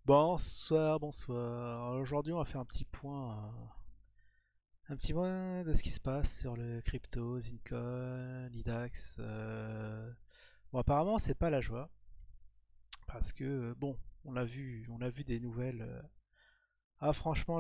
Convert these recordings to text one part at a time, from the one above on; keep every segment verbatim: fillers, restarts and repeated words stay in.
Bonsoir, bonsoir. Alors, aujourd'hui, on va faire un petit point, euh, un petit point de ce qui se passe sur le crypto, Zincoin, Idax. euh. Bon, apparemment, c'est pas la joie parce que euh, bon, on a vu, on a vu des nouvelles. euh. Ah, franchement,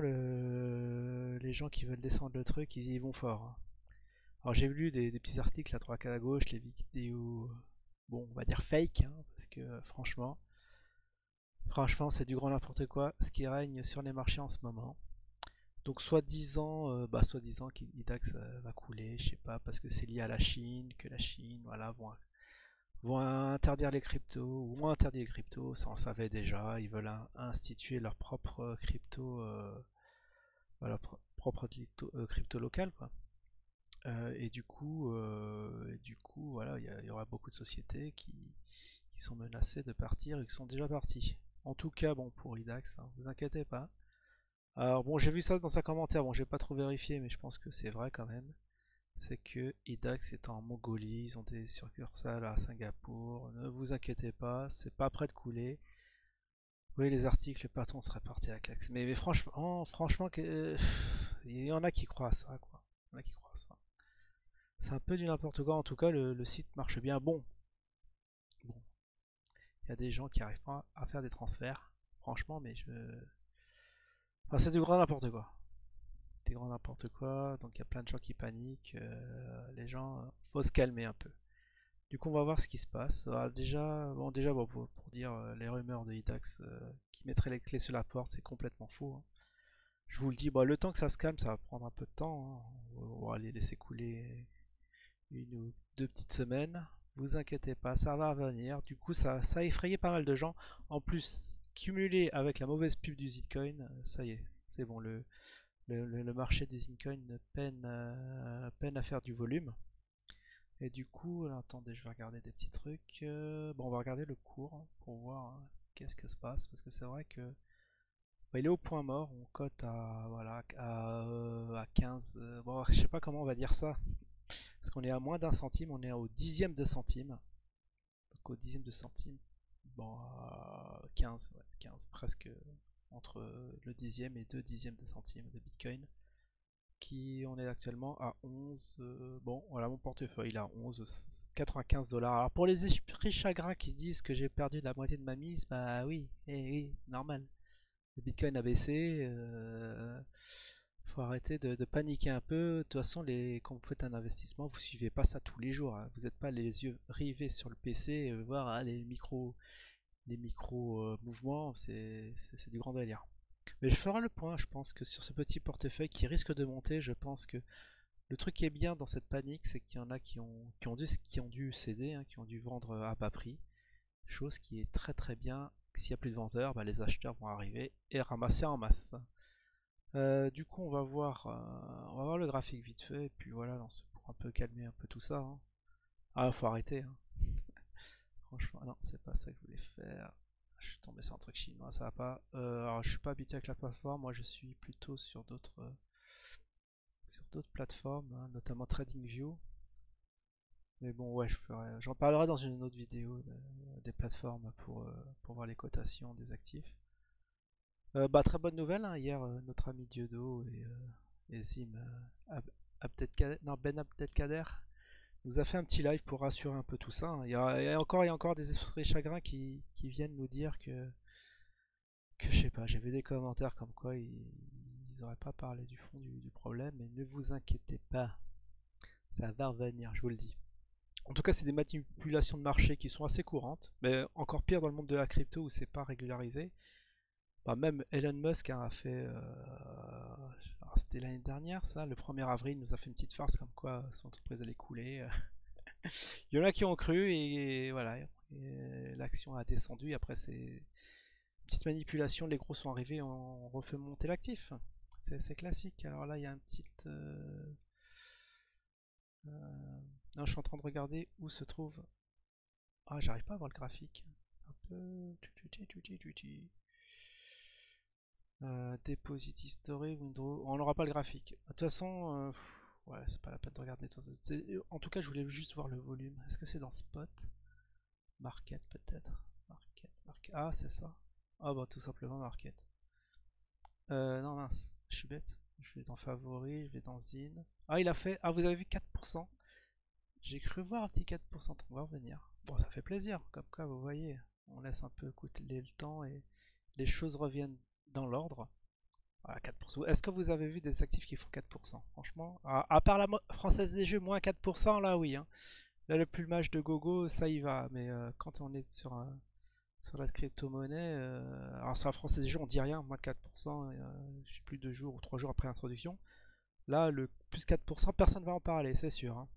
le... les gens qui veulent descendre le truc, ils y vont fort, hein. Alors, j'ai lu des, des petits articles à trois quarts à gauche, les vidéos, euh, bon, on va dire fake, hein, parce que euh, franchement, franchement, c'est du grand n'importe quoi ce qui règne sur les marchés en ce moment. Donc soi-disant, euh, bah soi-disant qu'Idax euh, va couler, je sais pas, parce que c'est lié à la Chine, que la Chine, voilà, vont, vont interdire les cryptos, ou moins interdire les cryptos, ça on savait déjà, ils veulent in- instituer leur propre euh, crypto, euh, voilà, pro- propre crypto, euh, crypto local, quoi. Euh, et du coup, euh, et du coup, voilà, il y, a- il y aura beaucoup de sociétés qui, qui sont menacées de partir et qui sont déjà parties. En tout cas, bon, pour Idax, hein, vous inquiétez pas. Alors bon, j'ai vu ça dans un commentaire, bon j'ai pas trop vérifié, mais je pense que c'est vrai quand même. C'est que Idax est en Mongolie, ils ont des succursales à Singapour. Ne vous inquiétez pas, c'est pas prêt de couler. Oui, les articles, le patron serait parti à la claque. Mais, mais franchement, franchement, que- pff, il y en a qui croient à ça, quoi. Il y en a qui croient à ça. C'est un peu du n'importe quoi. En tout cas, le, le site marche bien. Bon, bon, il y a des gens qui arrivent pas à faire des transferts. Franchement, mais je. Enfin, c'est du grand n'importe quoi. Des grands n'importe quoi, donc il y a plein de gens qui paniquent, euh, les gens, euh, faut se calmer un peu. Du coup, on va voir ce qui se passe. Alors, déjà, bon, déjà bon, pour, pour dire euh, les rumeurs de Idax euh, qui mettraient les clés sur la porte, c'est complètement faux, hein. Je vous le dis, bon, le temps que ça se calme, ça va prendre un peu de temps, hein. On va les laisser couler une ou deux petites semaines. Vous inquiétez pas, ça va revenir. Du coup, ça, ça a effrayé pas mal de gens. En plus, cumulé avec la mauvaise pub du Zitcoin, euh, ça y est, c'est bon, le, le, le- le marché des Incoins peine, euh, peine à faire du volume. Et du coup, alors, attendez, je vais regarder des petits trucs. Euh, bon, on va regarder le cours hein, pour voir hein, qu'est-ce que se passe. Parce que c'est vrai que bah, il est au point mort. On cote à, voilà, à, euh, à quinze. Euh, bon, je sais pas comment on va dire ça. Parce qu'on est à moins d'un centime. On est au dixième de centime. Donc au dixième de centime. Bon, euh, quinze, ouais, quinze, presque entre le dixième et deux dixièmes de centime de Bitcoin. Qui on est actuellement à onze. Euh, bon, voilà mon portefeuille, il est à onze, quatre-vingt-quinze dollars. Alors pour les esprits chagrins qui disent que j'ai perdu la moitié de ma mise, bah oui, eh oui, normal. Le Bitcoin a baissé. Euh, faut arrêter de, de paniquer un peu. De toute façon, les, quand vous faites un investissement, vous suivez pas ça tous les jours, hein. Vous n'êtes pas les yeux rivés sur le P C et voir ah, les micros, les micro euh, mouvements, c'est c'est du grand délire. Mais je ferai le point, je pense que sur ce petit portefeuille qui risque de monter, je pense que le truc qui est bien dans cette panique, c'est qu'il y en a qui ont, qui ont, dû, qui ont dû céder, hein, qui ont dû vendre à bas prix. Chose qui est très très bien. S'il n'y a plus de vendeurs, bah, les acheteurs vont arriver et ramasser en masse. Euh, du coup, on va voir, euh, on va voir le graphique vite fait, et puis voilà, c'est pour un peu calmer un peu tout ça, hein. Ah, faut arrêter, hein. Franchement, non, c'est pas ça que je voulais faire. Je suis tombé sur un truc chinois, ça va pas. Euh, alors, je suis pas habitué avec la plateforme, moi je suis plutôt sur d'autres euh, sur d'autres plateformes, hein, notamment TradingView. Mais bon, ouais, je ferai, j'en parlerai dans une autre vidéo de- des plateformes pour, euh, pour voir les cotations des actifs. Euh, bah, très bonne nouvelle, hein, hier, euh, notre ami Diodo et, euh, et Zim euh, Ab- Abdelkader- non, Ben Abdelkader nous a fait un petit live pour rassurer un peu tout ça, hein. Il y a, il y a encore, il y a encore des esprits chagrins qui, qui viennent nous dire que, que je sais pas, j'ai vu des commentaires comme quoi ils, ils auraient pas parlé du fond du, du problème, mais ne vous inquiétez pas, ça va revenir, je vous le dis. En tout cas, c'est des manipulations de marché qui sont assez courantes, mais encore pire dans le monde de la crypto où c'est pas régularisé. Bah, même Elon Musk hein, a fait. Euh, C'était l'année dernière, ça, le premier avril, il nous a fait une petite farce comme quoi son entreprise allait couler. Il y en a qui ont cru et, et voilà. L'action a descendu. Et après, c'est petite manipulation, les gros sont arrivés, on refait monter l'actif. C'est classique. Alors là, il y a un petit. Euh, euh, non, je suis en train de regarder où se trouve. Ah, j'arrive pas à voir le graphique. Un peu. Euh, Deposit History, Windows. On n'aura pas le graphique. De toute façon, euh, pff, ouais, c'est pas la peine de regarder. En tout cas, je voulais juste voir le volume. Est-ce que c'est dans Spot? Market peut-être. Market, market. Ah, c'est ça. Ah bah tout simplement market. Euh, non mince, je suis bête. Je vais dans favoris, je vais dans zine. Ah il a fait, ah vous avez vu quatre pour cent. J'ai cru voir un petit quatre pour cent, on va revenir. Bon ça fait plaisir, comme quoi vous voyez, on laisse un peu couler le temps et les choses reviennent dans l'ordre. Voilà, quatre pour cent. Est-ce que vous avez vu des actifs qui font quatre pour cent? Franchement, à, à part la Française des Jeux, moins quatre pour cent, là oui. Hein. Là, le plumage de gogo, ça y va. Mais euh, quand on est sur, un, sur la crypto-monnaie, euh, alors sur la Française des Jeux, on dit rien, moins quatre pour cent, euh, je sais plus, deux jours ou trois jours après l'introduction. Là, le plus quatre pour cent, personne ne va en parler, c'est sûr. Hein.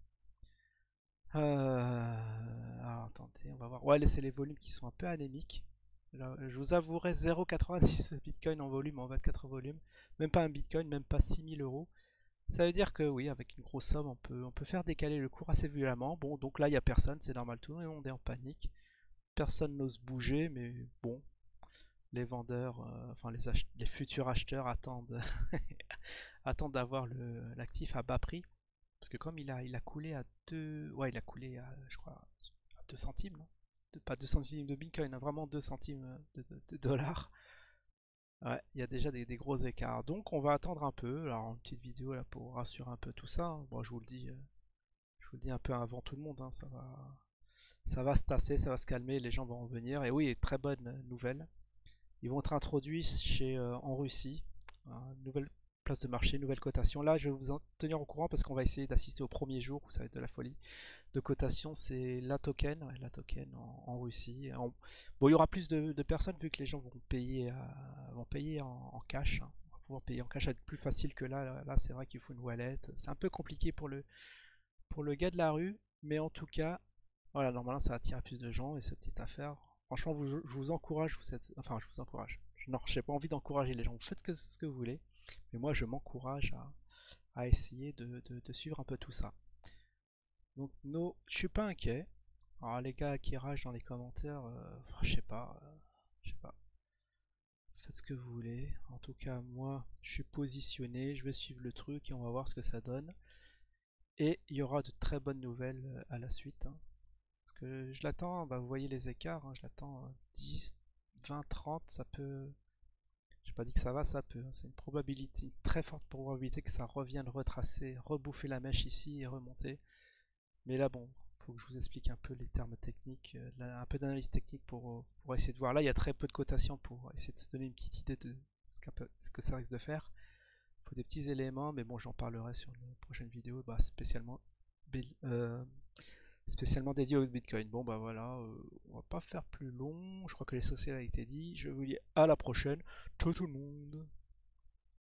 Euh, alors, attendez, on va voir. Ouais, c'est les volumes qui sont un peu anémiques. Là, je vous avouerai zéro virgule quatre-vingt-dix bitcoin en volume en vingt-quatre volumes. Même pas un bitcoin, même pas six mille euros. Ça veut dire que oui, avec une grosse somme, on peut, on peut faire décaler le cours assez violemment. Bon, donc là, il n'y a personne, c'est normal, tout le monde est en panique. Personne n'ose bouger, mais bon, les vendeurs, euh, enfin les, ach les futurs acheteurs attendent, attendent d'avoir l'actif à bas prix. Parce que comme il a, il a coulé à deux, ouais, il a coulé à, je crois, à deux centimes, non de, pas deux centimes de bitcoin, hein, vraiment deux centimes de, de, de dollars. Ouais, il y a déjà des, des gros écarts. Donc on va attendre un peu. Alors une petite vidéo là pour rassurer un peu tout ça. Hein. Bon, je vous le dis, euh, je vous le dis un peu avant tout le monde. Hein, ça va, ça va se tasser, ça va se calmer, les gens vont revenir. Et oui, très bonne nouvelle. Ils vont être introduits chez, euh, en Russie. Hein, nouvelle place de marché, nouvelle cotation. Là, je vais vous en tenir au courant parce qu'on va essayer d'assister au premier jour où ça va être de la folie. De cotation, c'est la token, ouais, la token en, en Russie. En- bon, il y aura plus de, de personnes vu que les gens vont payer, euh, vont payer en, en cash. Hein. On va pouvoir payer en cash, ça va être plus facile que là. Là, là, c'est vrai qu'il faut une wallet. C'est un peu compliqué pour le, pour le gars de la rue, mais en tout cas, voilà, normalement, ça attire plus de gens et cette petite affaire. Franchement, vous, je vous encourage, vous êtes, enfin, je vous encourage. Non, j'ai pas envie d'encourager les gens. Vous faites que, ce que vous voulez, mais moi, je m'encourage à, à essayer de, de, de suivre un peu tout ça. Donc, no, je suis pas inquiet. Alors, les gars qui ragent dans les commentaires, euh, je sais pas, euh, je sais pas. Faites ce que vous voulez. En tout cas, moi, je suis positionné, je vais suivre le truc et on va voir ce que ça donne. Et il y aura de très bonnes nouvelles euh, à la suite. Hein. Parce que je l'attends, bah, vous voyez les écarts, hein, je l'attends euh, dix, vingt, trente, ça peut. J'ai pas dit que ça va, ça peut. Hein. C'est une probabilité, une très forte probabilité que ça revienne retracer, rebouffer la mèche ici et remonter. Mais là, bon, faut que je vous explique un peu les termes techniques, euh, un peu d'analyse technique pour, pour essayer de voir. Là, il y a très peu de cotations pour essayer de se donner une petite idée de ce, peu, ce que ça risque de faire. Il faut des petits éléments, mais bon, j'en parlerai sur une prochaine vidéo, bah, spécialement, euh, spécialement dédiée au Bitcoin. Bon, bah voilà, euh, on va pas faire plus long. Je crois que l'essentiel a été dit. Je vous dis à la prochaine. Ciao tout le monde.